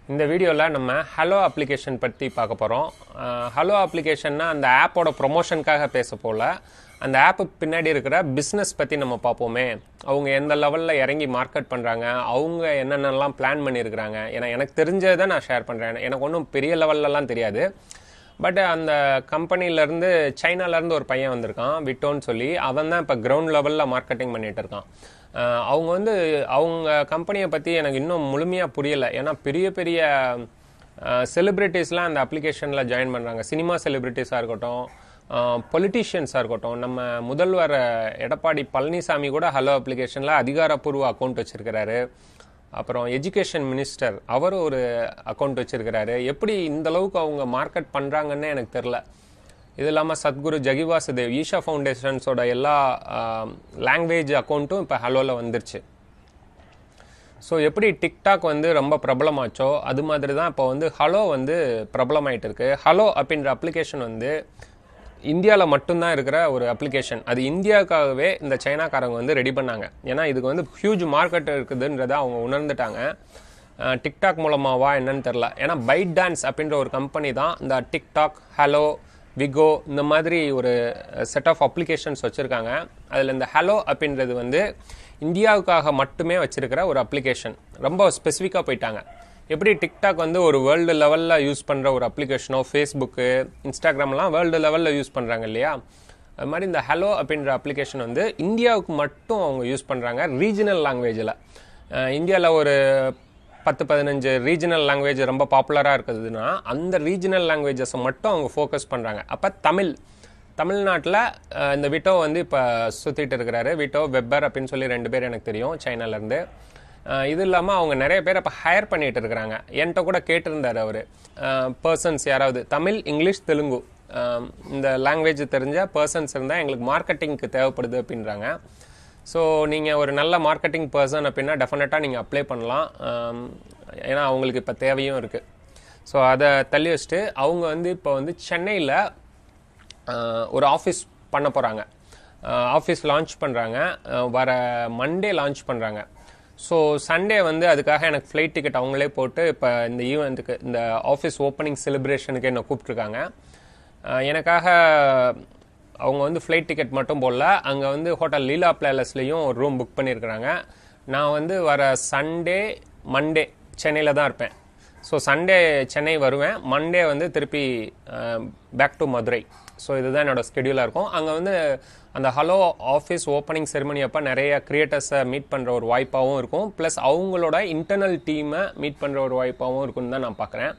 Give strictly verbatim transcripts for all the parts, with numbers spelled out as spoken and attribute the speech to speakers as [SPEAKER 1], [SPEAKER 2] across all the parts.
[SPEAKER 1] இந்த வீடியோவில் நம்ம ஹலோ அப்ளிகேஷன் பற்றி பார்க்க போகிறோம். ஹலோ அப்ளிகேஷன்னா அந்த ஆப்போட ப்ரொமோஷனுக்காக பேச போல, அந்த ஆப்பு பின்னாடி இருக்கிற பிஸ்னஸ் பற்றி நம்ம பார்ப்போமே. அவங்க எந்த லெவலில் இறங்கி மார்க்கெட் பண்ணுறாங்க, அவங்க என்னென்னலாம் பிளான் பண்ணியிருக்கிறாங்க. ஏன்னா எனக்கு தெரிஞ்சதை நான் ஷேர் பண்ணுறேன். எனக்கு ஒன்றும் பெரிய லெவல்லலாம் தெரியாது. பட் அந்த கம்பெனிலேருந்து சைனாலேருந்து ஒரு பையன் வந்திருக்கான், விட்டோன்னு சொல்லி. அவன் தான் இப்போ கிரவுண்ட் லெவலில் மார்க்கெட்டிங் பண்ணிகிட்டு இருக்கான். அவங்க வந்து அவங்க கம்பெனியை பற்றி எனக்கு இன்னும் முழுமையாக புரியலை. ஏன்னா பெரிய பெரிய செலிப்ரிட்டிஸ்லாம் அந்த அப்ளிகேஷனில் ஜாயின் பண்ணுறாங்க. சினிமா செலிப்ரிட்டிஸாக இருக்கட்டும், பொலிட்டீஷியன்ஸாக இருக்கட்டும். நம்ம முதல்வர் எடப்பாடி பழனிசாமி கூட ஹலோ அப்ளிகேஷனில் அதிகாரப்பூர்வ அக்கௌண்ட் வச்சுருக்கிறாரு. அப்புறம் எஜுகேஷன் மினிஸ்டர் அவர் ஒரு அக்கௌண்ட் வச்சுருக்கிறாரு. எப்படி இந்த அளவுக்கு அவங்க மார்க்கெட் பண்ணுறாங்கன்னு எனக்கு தெரில. இது இல்லாமல் சத்குரு ஜகிவாசுதேவ் ஈஷா ஃபவுண்டேஷன்ஸோட எல்லா லாங்குவேஜ் அக்கௌண்ட்டும் இப்போ ஹலோவில் வந்துருச்சு. ஸோ எப்படி டிக்டாக் வந்து ரொம்ப பிரபலமாச்சோ அது மாதிரி தான் இப்போ வந்து ஹலோ வந்து பிரபலமாயிட்டு இருக்கு. ஹலோ அப்படின்ற அப்ளிகேஷன் வந்து இந்தியாவில் மட்டும்தான் இருக்கிற ஒரு அப்ளிகேஷன். அது இந்தியாவுக்காகவே இந்த சைனாக்காரங்க வந்து ரெடி பண்ணாங்க. ஏன்னா இதுக்கு வந்து ஹியூஜ் மார்க்கெட் இருக்குதுன்றதை அவங்க உணர்ந்துட்டாங்க. டிக்டாக் மூலமாவா என்னன்னு தெரில. ஏன்னா பைட் டான்ஸ் அப்படின்ற ஒரு கம்பெனி தான் இந்த டிக்டாக், ஹலோ, விகோ இந்த மாதிரி ஒரு செட் ஆஃப் அப்ளிகேஷன்ஸ் வச்சுருக்காங்க. அதில் இந்த ஹலோ அப்படின்றது வந்து இந்தியாவுக்காக மட்டுமே வச்சுருக்கிற ஒரு அப்ளிகேஷன். ரொம்ப ஸ்பெசிஃபிக்காக போயிட்டாங்க. எப்படி டிக்டாக் வந்து ஒரு வேர்ல்டு லெவலில் யூஸ் பண்ணுற ஒரு அப்ளிகேஷனோ, ஃபேஸ்புக்கு, இன்ஸ்டாகிராம்லாம் வேர்ல்டு லெவலில் யூஸ் பண்ணுறாங்க இல்லையா, அது மாதிரி இந்த ஹலோ அப்படின்ற அப்ளிகேஷன் வந்து இந்தியாவுக்கு மட்டும் அவங்க யூஸ் பண்ணுறாங்க. ரீஜனல் லாங்குவேஜில் இந்தியாவில் ஒரு பத்து பதினஞ்சு ரீஜனல் லாங்குவேஜ் ரொம்ப பாப்புலராக இருக்குதுன்னா அந்த ரீஜனல் லாங்குவேஜஸை மட்டும் அவங்க ஃபோக்கஸ் பண்ணுறாங்க. அப்போ தமிழ் தமிழ்நாட்டில் இந்த விட்டோ வந்து இப்போ சுற்றிட்டு இருக்கிறாரு. விட்டோ வெப்பர் அப்படின்னு சொல்லி ரெண்டு பேர் எனக்கு தெரியும் சைனாலேருந்து. இது இல்லாமல் அவங்க நிறைய பேர் இப்போ ஹையர் பண்ணிகிட்டு இருக்கிறாங்க. என்கிட்ட கூட கேட்டிருந்தார் அவர், பர்சன்ஸ் யாராவது தமிழ், இங்கிலீஷ், தெலுங்கு இந்த லாங்குவேஜ் தெரிஞ்ச பர்சன்ஸ் இருந்தால் எங்களுக்கு மார்க்கெட்டிங்க்கு தேவைப்படுது அப்படின்றாங்க. ஸோ நீங்கள் ஒரு நல்ல மார்க்கெட்டிங் பர்சன் அப்படின்னா டெஃபினட்டாக நீங்கள் அப்ளை பண்ணலாம். ஏன்னா அவங்களுக்கு இப்போ தேவையும் இருக்குது. ஸோ அதை தள்ளி வச்சுட்டு அவங்க வந்து இப்போ வந்து சென்னையில் ஒரு ஆஃபீஸ் பண்ண போகிறாங்க. ஆஃபீஸ் லான்ச் பண்ணுறாங்க. வர மண்டே லான்ச் பண்ணுறாங்க. ஸோ சண்டே வந்து அதுக்காக எனக்கு ஃப்ளைட் டிக்கெட் அவங்களே போட்டு இப்போ இந்த ஈவெண்ட்டுக்கு, இந்த ஆஃபீஸ் ஓப்பனிங் செலிப்ரேஷனுக்கு என்னை கூப்பிட்ருக்காங்க. எனக்காக அவங்க வந்து ஃப்ளைட் டிக்கெட் மட்டும் போடல, அங்கே வந்து ஹோட்டல் லீலா பிளேலஸ்லேயும் ஒரு ரூம் புக் பண்ணியிருக்கிறாங்க. நான் வந்து வர சண்டே மண்டே சென்னையில் தான் இருப்பேன். ஸோ சண்டே சென்னை வருவேன், மண்டே வந்து திருப்பி பேக் டு மதுரை. ஸோ இதுதான் என்னோடய ஸ்கெடியூலாக இருக்கும். அங்கே வந்து அந்த ஹலோ ஆஃபீஸ் ஓப்பனிங் செரிமனி அப்போ நிறைய கிரியேட்டர்ஸை மீட் பண்ணுற ஒரு வாய்ப்பாகவும் இருக்கும். ப்ளஸ் அவங்களோட இன்டர்னல் டீமை மீட் பண்ணுற ஒரு வாய்ப்பாகவும் இருக்குன்னு தான் நான் பார்க்குறேன்.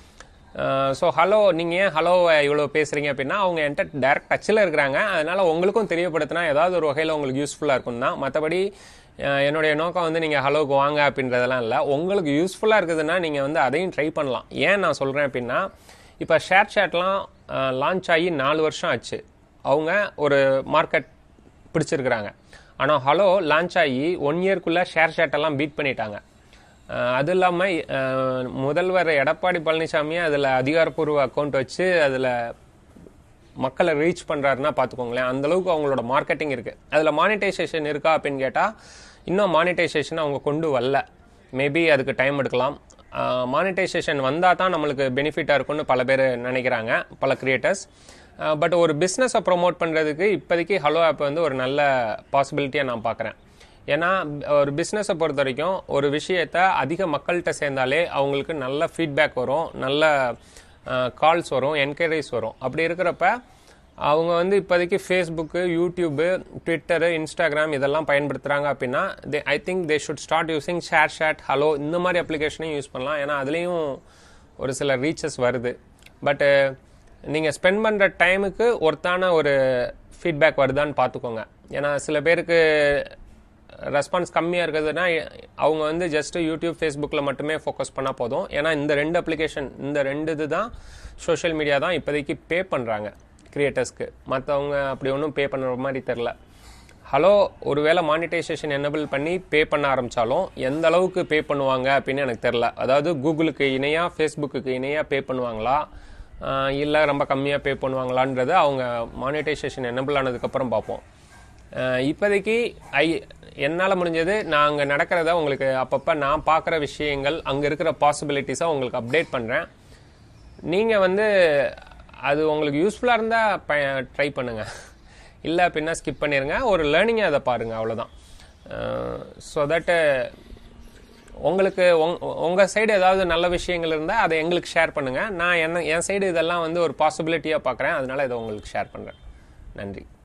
[SPEAKER 1] ஸோ ஹலோ, நீங்கள் ஏன் ஹலோவை இவ்வளோ பேசுகிறீங்க அப்படின்னா அவங்க என்கிட்ட டைரக்ட் டச்சில் இருக்கிறாங்க. அதனால் உங்களுக்கும் தெரியப்படுத்தினா ஏதாவது ஒரு வகையில் உங்களுக்கு யூஸ்ஃபுல்லாக இருக்கும் தான். மற்றபடி என்னுடைய நோக்கம் வந்து நீங்கள் ஹலோவுக்கு வாங்க அப்படின்றதெல்லாம் இல்லை. உங்களுக்கு யூஸ்ஃபுல்லாக இருக்குதுன்னா நீங்கள் வந்து அதையும் ட்ரை பண்ணலாம். ஏன் நான் சொல்கிறேன் அப்படின்னா, இப்போ ஷேர் சேட்லாம் லான்ச் ஆகி நாலு வருஷம் ஆச்சு. அவங்க ஒரு மார்க்கெட் பிடிச்சிருக்கிறாங்க. ஆனால் ஹலோ லான்ச் ஆகி ஒன் இயர்க்குள்ளே ஷேர் சேட்டெல்லாம் பீட் பண்ணிட்டாங்க. அது இல்லாமல் முதல்வர் எடப்பாடி பழனிசாமியை அதில் அதிகாரப்பூர்வ அக்கௌண்ட் வச்சு அதில் மக்களை ரீச் பண்ணுறாருன்னா பார்த்துக்கோங்களேன். அந்தளவுக்கு அவங்களோட மார்க்கெட்டிங் இருக்குது. அதில் மானிட்டைசேஷன் இருக்கா அப்படின்னு கேட்டால் இன்னும் மானிட்டைசேஷன் அவங்க கொண்டு வரல. மேபி அதுக்கு டைம் எடுக்கலாம். மானிட்டைசேஷன் வந்தால் தான் நம்மளுக்கு பெனிஃபிட்டாக இருக்கும்னு பல பேர் நினைக்கிறாங்க, பல கிரியேட்டர்ஸ். பட் ஒரு பிஸ்னஸை ப்ரொமோட் பண்ணுறதுக்கு இப்போதைக்கு ஹலோ ஆப் வந்து ஒரு நல்ல பாசிபிலிட்டியாக நான் பார்க்குறேன். ஏன்னா ஒரு பிஸ்னஸை பொறுத்த வரைக்கும் ஒரு விஷயத்தை அதிக மக்கள்கிட்ட சேர்ந்தாலே அவங்களுக்கு நல்ல ஃபீட்பேக் வரும், நல்ல கால்ஸ் வரும், என்கரேஜ் வரும். அப்படி இருக்கிறப்ப அவங்க வந்து இப்போதைக்கு ஃபேஸ்புக்கு, யூடியூபு, ட்விட்டரு, இன்ஸ்டாகிராம் இதெல்லாம் பயன்படுத்துகிறாங்க அப்படின்னா they I think they should start using ShareChat, hello இந்த மாதிரி அப்ளிகேஷனையும் யூஸ் பண்ணலாம். ஏன்னா அதுலேயும் ஒரு சில ரீச்சஸ் வருது. பட்டு நீங்கள் ஸ்பெண்ட் பண்ணுற டைமுக்கு ஒருத்தான ஒரு ஃபீட்பேக் வருதான்னு பார்த்துக்கோங்க. ஏன்னா சில பேருக்கு ரெஸ்பான்ஸ் கம்மியாக இருக்குதுன்னா அவங்க வந்து ஜஸ்ட்டு யூடியூப், ஃபேஸ்புக்கில் மட்டுமே ஃபோக்கஸ் பண்ணால் போதும். ஏன்னா இந்த ரெண்டு அப்ளிகேஷன், இந்த ரெண்டு இது தான் சோஷியல் மீடியா தான் இப்போதைக்கு பே பண்ணுறாங்க கிரியேட்டர்ஸ்க்கு. மற்றவங்க அப்படி ஒன்றும் பே பண்ணுற மாதிரி தெரில. ஹலோ ஒருவேளை மானிட்டைசேஷன் எனேபிள் பண்ணி பே பண்ண ஆரம்பித்தாலும் எந்த அளவுக்கு பே பண்ணுவாங்க அப்படின்னு எனக்கு தெரில. அதாவது கூகுளுக்கு இணையாக, ஃபேஸ்புக்கு இணையாக பே பண்ணுவாங்களா, இல்லை ரொம்ப கம்மியாக பே பண்ணுவாங்களான்றது அவங்க மானிட்டைசேஷன் எனேபிள் ஆனதுக்கப்புறம் பார்ப்போம். இப்போதைக்கு ஐ என்னால் முடிஞ்சது நான் அங்கே நடக்கிறத உங்களுக்கு அப்பப்போ நான் பார்க்குற விஷயங்கள் அங்கே இருக்கிற பாசிபிலிட்டிஸை உங்களுக்கு அப்டேட் பண்ணுறேன். நீங்கள் வந்து அது உங்களுக்கு யூஸ்ஃபுல்லாக இருந்தால் ப ட்ரை பண்ணுங்கள், இல்லை அப்படின்னா ஸ்கிப் பண்ணிடுங்க. ஒரு லேர்னிங்கை அதை பாருங்கள், அவ்வளோதான். ஸோ தட்டு உங்களுக்கு உங் உங்கள் சைடு ஏதாவது நல்ல விஷயங்கள் இருந்தால் அதை எங்களுக்கு ஷேர் பண்ணுங்கள். நான் என்ன என் சைடு இதெல்லாம் வந்து ஒரு பாசிபிலிட்டியாக பார்க்குறேன், அதனால் இதை உங்களுக்கு ஷேர் பண்ணுறேன். நன்றி.